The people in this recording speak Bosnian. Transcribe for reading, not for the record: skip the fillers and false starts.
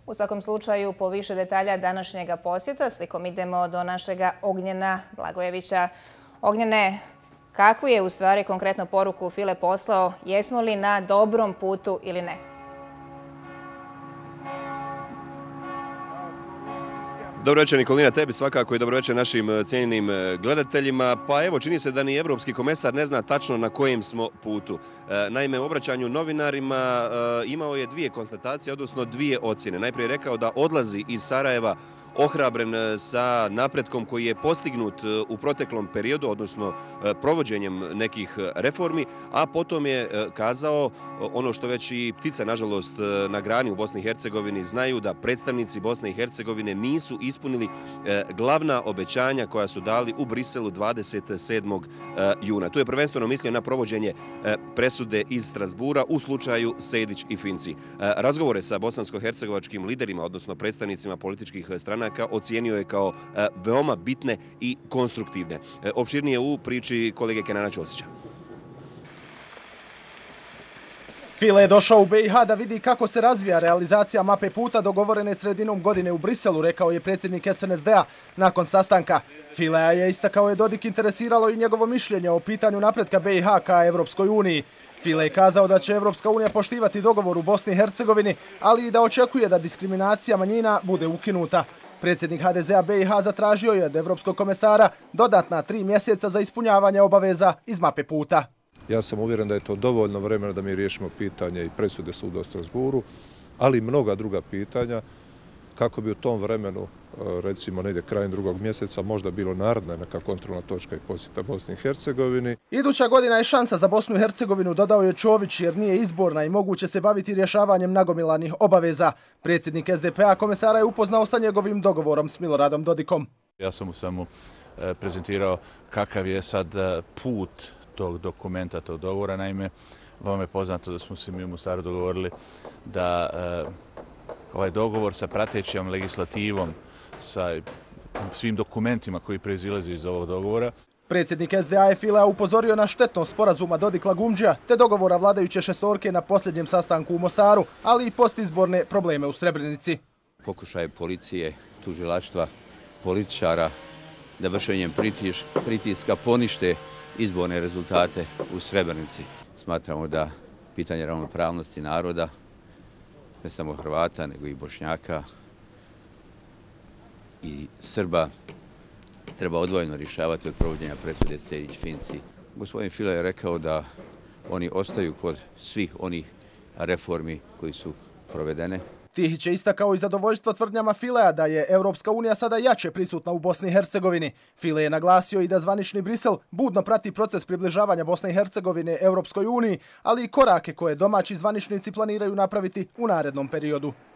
U svakom slučaju, po više detalja današnjega posjeta, slikom idemo do našega Ognjena Blagojevića. Ognjene, kakvu je u stvari konkretno poruku File poslao? Jesmo li na dobrom putu ili ne? Dobro večer Nikolina, tebi svakako i dobro večer našim cijenjenim gledateljima. Pa evo, čini se da ni Evropski komesar ne zna tačno na kojem smo putu. Naime, u obraćanju novinarima imao je dvije konstatacije, odnosno dvije ocjene. Najprije je rekao da odlazi iz Sarajeva ohrabren sa napretkom koji je postignut u proteklom periodu, odnosno provođenjem nekih reformi, a potom je kazao ono što već i ptice, nažalost, na grani u Bosni i Hercegovini znaju, da predstavnici Bosne i Hercegovine nisu ispunili glavna obećanja koja su dali u Briselu 27. juna. Tu je prvenstveno mislio na provođenje presude iz Strasbura u slučaju Sejdić i Finci. Razgovore sa bosansko-hercegovačkim liderima, odnosno predstavnicima političkih stranaka, ocijenio je kao veoma bitne i konstruktivne. Opširnije u priči kolege Kenana Ćosića. File je došao u BiH da vidi kako se razvija realizacija mape puta dogovorene sredinom godine u Briselu, rekao je predsjednik SNSD-a nakon sastanka. Filea je istakao je Dodik interesiralo i njegovo mišljenje o pitanju napretka BiH ka Evropskoj uniji. File je kazao da će Evropska unija poštivati dogovor u Bosni i Hercegovini, ali i da očekuje da diskriminacija manjina bude ukinuta. Predsjednik HDZ-a BiH zatražio je od Evropskog komesara dodatna 3 mjeseca za ispunjavanje obaveza iz mape puta. Ja sam uvjeren da je to dovoljno vremena da mi riješimo pitanje i presude suda u Strasburu, ali i mnoga druga pitanja, kako bi u tom vremenu, recimo negdje krajem 2. mjeseca, možda bilo naredna neka kontrolna točka i posjeta Bosni i Hercegovini. Iduća godina je šansa za Bosnu i Hercegovinu, dodao je Čović, jer nije izborna i moguće se baviti rješavanjem nagomilanih obaveza. Predsjednik SDP-a komesara je upoznao sa njegovim dogovorom s Miloradom Dodikom. Ja sam mu samo prezentirao kakav je sad put tog dokumenta, tog dogovora. Naime, vam je poznato da smo se mi u Mostaru dogovorili da ovaj dogovor sa pratećom legislativom, sa svim dokumentima koji proizilaze iz ovog dogovora. Predsjednik SDA je Filea upozorio na štetnost sporazuma Dodik-Lagumdžija te dogovora vladajuće šestorke na posljednjem sastanku u Mostaru, ali i postizborne probleme u Srebrenici. Pokušaj policije, tužilaštva, političara da vršenjem pritiska ponište izborne rezultate u Srebrenici. Smatramo da pitanje ravnopravnosti naroda, ne samo Hrvata, nego i Bošnjaka i Srba, treba odvojeno rješavati od provođenja presude Sejdić-Finci. Gospodin File je rekao da oni ostaju kod svih onih reformi koji su provedene. Tihić je istakao i zadovoljstvo tvrdnjama Filea da je Evropska unija sada jače prisutna u Bosni i Hercegovini. File je naglasio i da zvanični Brisel budno prati proces približavanja Bosne i Hercegovine Evropskoj uniji, ali i korake koje domaći zvaničnici planiraju napraviti u narednom periodu.